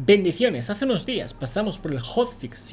Bendiciones, hace unos días pasamos por el hotfix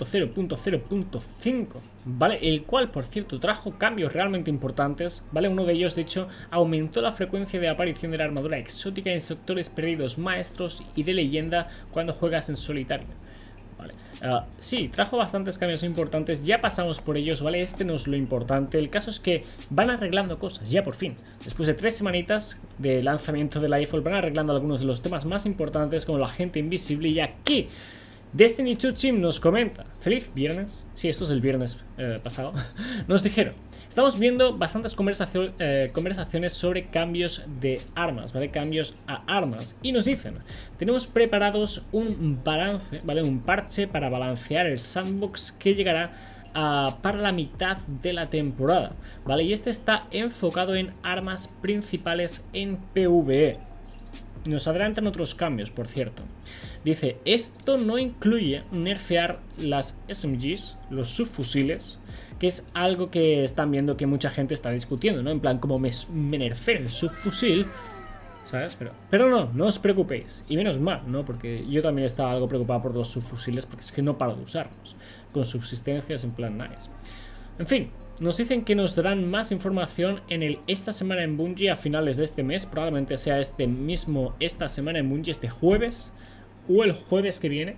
7.0.0.5, ¿vale? El cual, por cierto, trajo cambios realmente importantes, ¿vale? Uno de ellos, de hecho, aumentó la frecuencia de aparición de la armadura exótica en sectores perdidos maestros y de leyenda cuando juegas en solitario, ¿vale? Sí, trajo bastantes cambios importantes, ya pasamos por ellos, ¿vale? Este no es lo importante, el caso es que van arreglando cosas, ya por fin. Después de 3 semanitas de lanzamiento de la Lightfall van arreglando algunos de los temas más importantes como la gente invisible, y aquí Destiny 2 Team nos comenta, feliz viernes, sí, esto es el viernes pasado, nos dijeron, estamos viendo bastantes conversaciones sobre cambios de armas, ¿vale? Cambios a armas, y nos dicen, tenemos preparados un balance, ¿vale? Un parche para balancear el sandbox que llegará para la mitad de la temporada, ¿vale? Y este está enfocado en armas principales en PvE. Nos adelantan otros cambios, por cierto. Dice, esto no incluye nerfear las SMGs, los subfusiles, que es algo que están viendo que mucha gente está discutiendo, ¿no? En plan, como me nerfeo el subfusil, ¿sabes? Pero no os preocupéis. Y menos mal, ¿no? Porque yo también estaba algo preocupado por los subfusiles, porque es que no paro de usarlos. Con subsistencias en plan nice. En fin, nos dicen que nos darán más información en esta semana en Bungie a finales de este mes. Probablemente sea esta semana en Bungie, este jueves o el jueves que viene.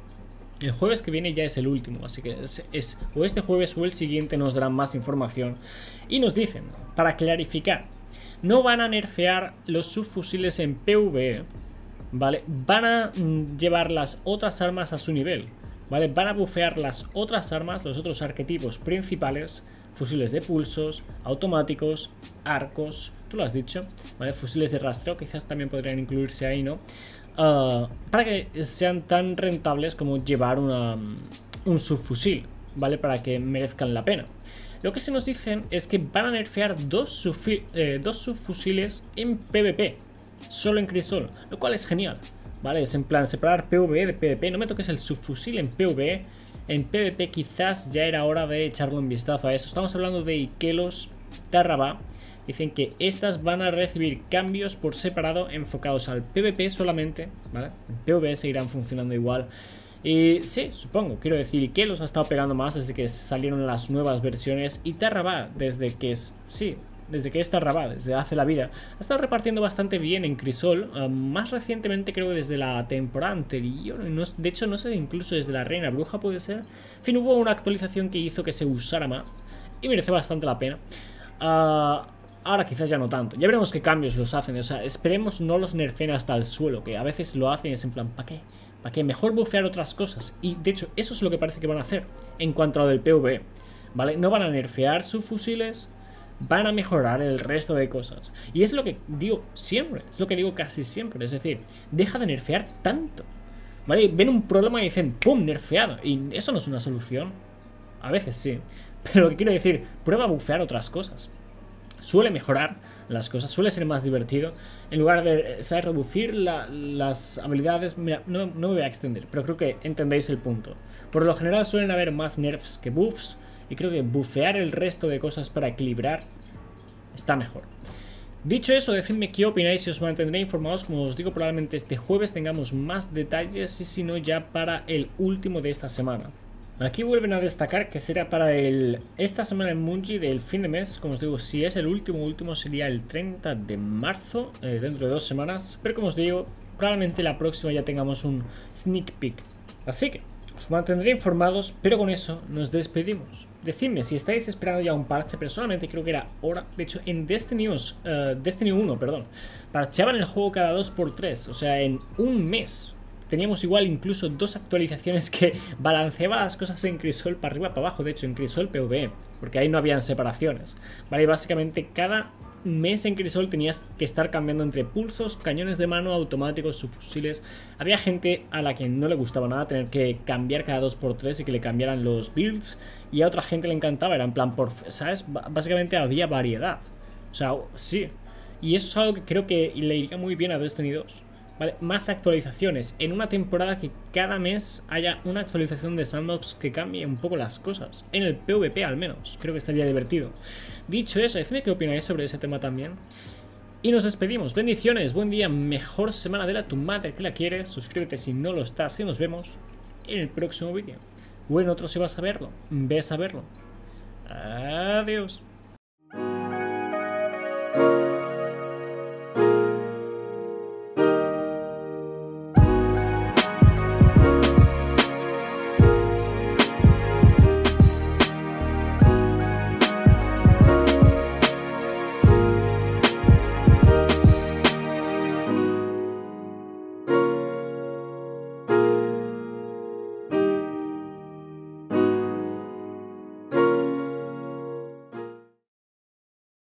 El jueves que viene ya es el último, así que es o este jueves o el siguiente nos darán más información. Y nos dicen, para clarificar, no van a nerfear los subfusiles en PvE, ¿vale? Van a llevar las otras armas a su nivel, ¿vale? Van a bufear las otras armas, los otros arquetipos principales, fusiles de pulsos, automáticos, arcos, tú lo has dicho, ¿vale? Fusiles de rastreo, quizás también podrían incluirse ahí, ¿no? Para que sean tan rentables como llevar un subfusil, ¿vale? Para que merezcan la pena. Lo que se nos dicen es que van a nerfear dos subfusiles en PvP, solo en Crisol, lo cual es genial, ¿vale? Es en plan separar PvE de PvP, no me toques el subfusil en PvE. En PvP quizás ya era hora de echarle un vistazo a eso. Estamos hablando de Ikelos, Tarrabá. Dicen que estas van a recibir cambios por separado enfocados al PvP solamente, ¿vale? En PvE seguirán funcionando igual. Y sí, supongo, quiero decir, Ikelos ha estado pegando más desde que salieron las nuevas versiones. Y Tarrabá, desde que es Tarrabá, desde hace la vida, ha estado repartiendo bastante bien en Crisol, más recientemente creo que desde la temporada anterior, de hecho no sé, incluso desde la Reina Bruja puede ser. En fin, hubo una actualización que hizo que se usara más y merece bastante la pena. Ahora quizás ya no tanto, ya veremos qué cambios los hacen, o sea, esperemos no los nerfeen hasta el suelo, que a veces lo hacen y es en plan, ¿para qué? ¿Para qué? Mejor bufear otras cosas, y de hecho eso es lo que parece que van a hacer en cuanto a lo del PvE, ¿vale? No van a nerfear sus fusiles, van a mejorar el resto de cosas. Y es lo que digo siempre, es lo que digo casi siempre, es decir, deja de nerfear tanto, ¿vale? Ven un problema y dicen, ¡pum!, nerfeado. Y eso no es una solución. A veces sí, pero lo que quiero decir, prueba a bufear otras cosas. Suele mejorar las cosas, suele ser más divertido. En lugar de, ¿sabes?, reducir las habilidades. Mira, no me voy a extender, pero creo que entendéis el punto. Por lo general suelen haber más nerfs que buffs, y creo que bufear el resto de cosas para equilibrar está mejor. Dicho eso, decidme qué opináis y os mantendré informados. Como os digo, probablemente este jueves tengamos más detalles, y si no, ya para el último de esta semana. Aquí vuelven a destacar que será para esta semana en Bungie del fin de mes. Como os digo, si es el último sería el 30 de marzo, dentro de 2 semanas. Pero como os digo, probablemente la próxima ya tengamos un sneak peek. Así que os mantendré informados, pero con eso nos despedimos. Decidme si estáis esperando ya un parche. Personalmente creo que era hora. De hecho, en Destiny 1, parcheaban el juego cada 2×3. O sea, en un mes teníamos igual incluso 2 actualizaciones que balanceaban las cosas en Crisol para arriba, para abajo. De hecho, en Crisol PvE, porque ahí no habían separaciones, ¿vale? Y básicamente cada mes en Crisol tenías que estar cambiando entre pulsos, cañones de mano, automáticos, subfusiles. Había gente a la que no le gustaba nada tener que cambiar cada 2×3 y que le cambiaran los builds, y a otra gente le encantaba, era en plan, ¿sabes? Básicamente había variedad, o sea, sí. Y eso es algo que creo que le iría muy bien a Destiny 2, ¿vale? Más actualizaciones en una temporada, que cada mes haya una actualización de Sandbox que cambie un poco las cosas. En el PvP al menos, creo que estaría divertido. Dicho eso, decidme qué opináis sobre ese tema también. Y nos despedimos. Bendiciones, buen día, mejor semana de la tu madre que la quieres. Suscríbete si no lo estás y nos vemos en el próximo vídeo. O en otro si vas a verlo. Ves a verlo. Adiós.